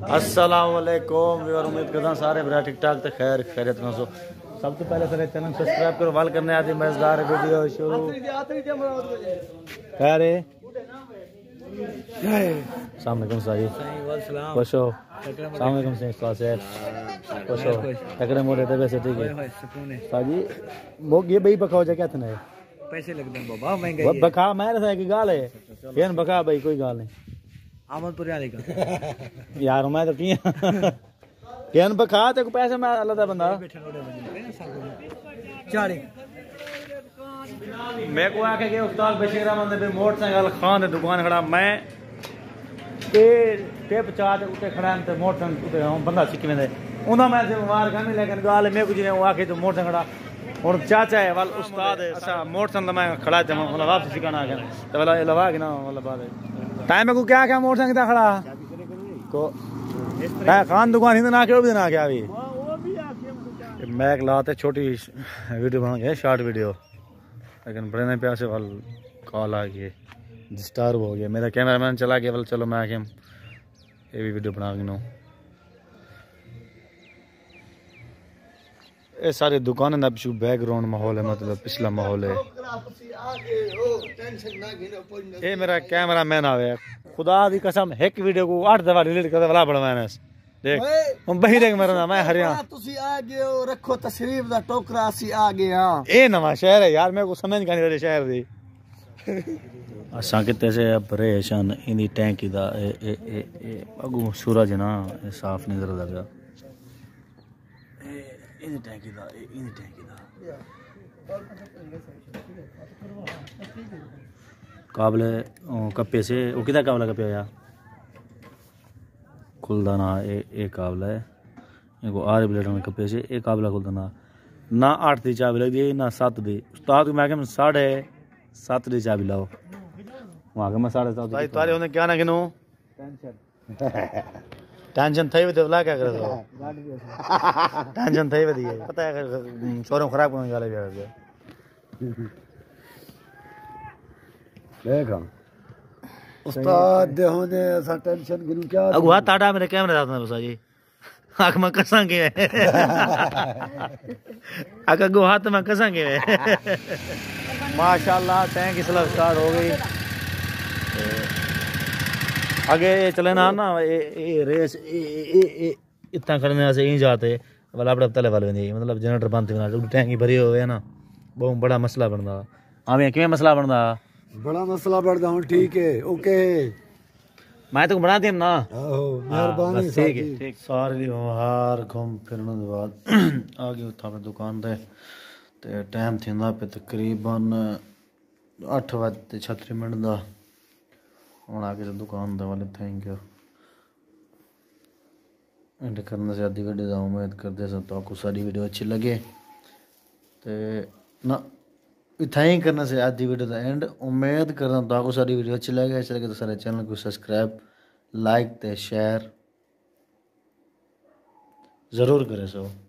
अस्सलाम वालेकुम और उम्मीद करता हूँ सारे बड़ा ठीक ठाक तो खैर खैरियत में हो। सब तो पहले सारे चैनल सब्सक्राइब करो, वाल करने आती मजेदार वीडियो शुरू। खैर सलामकुम साजी खुश हो, सलामकुम से खुश हो, तकड़े मोटे तो वैसे ठीक है साजी। वो ये भाई बखाओ जा क्या थे पैसे लगते हैं बाबा महंगाई है। बखा मेरे से की गाल है ये बखा भाई कोई गाल नहीं आमदपुर वाले का यार मैं तो किया केन बखा ते को पैसे मैं अल्लाह दा बंदा चारे मैं को आके के उस्ताद बशीर अहमद ने मोटरसाइकिल खान दे दुकान खड़ा मैं ते टेप चाट उते खड़ा ते मोटरसाइकिल उते बंदा सिक्की में उना मैं से मार का नहीं लेकिन गाल मैं कुछ नहीं आके तो मोटरसाइकिल खड़ा और चाचा है वाल उस्ताद है अच्छा मोटरसाइकिल मैं खड़ा थे मतलब वापस सिखाना आ गया तो वाला लवा के ना मतलब बात है टाइम में को क्या क्या मोटरसाइकिल था खड़ा को मैं खान दुकान हिंद ना के भी ना क्या अभी मैं एक लाते छोटी वीडियो बना के शॉर्ट वीडियो लेकिन बड़े ने प्यार से वाल कॉल आ गई डिस्टर्ब हो गया मेरा कैमरामैन चला गया वाल चलो मैं आके ये भी वीडियो बना के ये सारी दुकानें का पिछू बैकग्राउंड माहौल है मतलब पिछला माहौल है। ये मेरा कैमरा मैन आवे खुदा दी कसम एक वीडियो को 8 दफा डिलीट कर वाला बड़ा मैंने देख हम बही देख मेरा नाम है हरियाणा तुसी आ गए हो रखो तशरीफ दा टोकरा सी आ गए हां ए नवा शहर है यार मेरे को समझ का नहीं शहर दी असा किते से परेशान इंदी टैंकी दा ए अगू सूरज ना साफ नजर लगा इन टैंकी दा काबले कप्पे से वो कितना काबला कप्पे होया खुलदा ना ए काबला है इनको आर प्लेट में कप्पे से एक काबला खुलदा ना 8 दी चाबी लग दी ना 7 दी उस्ताद मैं कह 7:30 दी चाबी लाओ वहां के मैं 7:30 भाई तुम्हारे होने क्या ना किनो टेंशन थई वदे ला क्या करे तो टेंशन थई वदी है पता है शोरूम खराब होने वाला है देखा उस्ताद दे होने सा टेंशन गिन क्या अगुआ ताड़ा मेरे कैमरे दाता बसा जी आंख में कसांगे अगर गो हाथ में कसांगे माशाल्लाह टैंक इसला स्टार्ट हो गई आगे चले ना ये रेस इतना करने से ही जाते वाला अपने तले वाले नहीं मतलब जनरेटर बंद होना टैंकी भरी हुए है ना बहुत बड़ा मसला बनता हाँ किवें मसला बनता बड़ा मसला बढ़दा हूं ठीक है ओके मैं तो बना दी ना मेहरबानी ठीक है ठीक सारी हार घूम फिरने के बाद आ गई उठा पे दुकान ते टाइम थिंदा पे तकरीबन 8:36 दा हूँ आके दुकान वाले थैंक यू एंड करने से आधी वीडियो का उम्मीद करते हैं तो आपको सारी वीडियो अच्छी लगे तो ना इतना ही करने से आधी वीडियो का एंड उम्मीद करता हूँ तो आपको सारी वीडियो अच्छी लगे अच्छी लगे तो सारे चैनल को सब्सक्राइब लाइक ते शेयर ज़रूर करें सो।